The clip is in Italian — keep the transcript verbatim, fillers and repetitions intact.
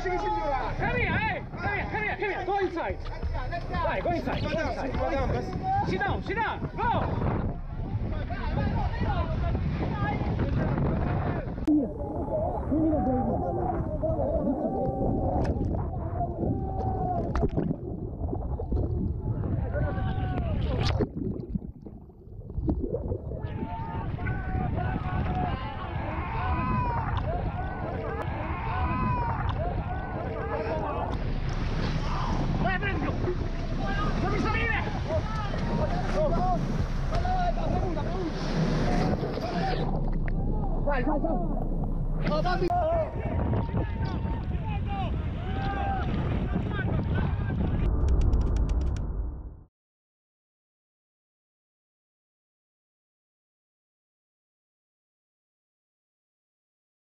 che signora! Come here, hey! Come here, come here, come here. Go inside. Dai, go inside. Go inside. Sit down, sit down. Go! Vai, prendilo! Fammi salire! Vai, vai, vai! Oh, dammi!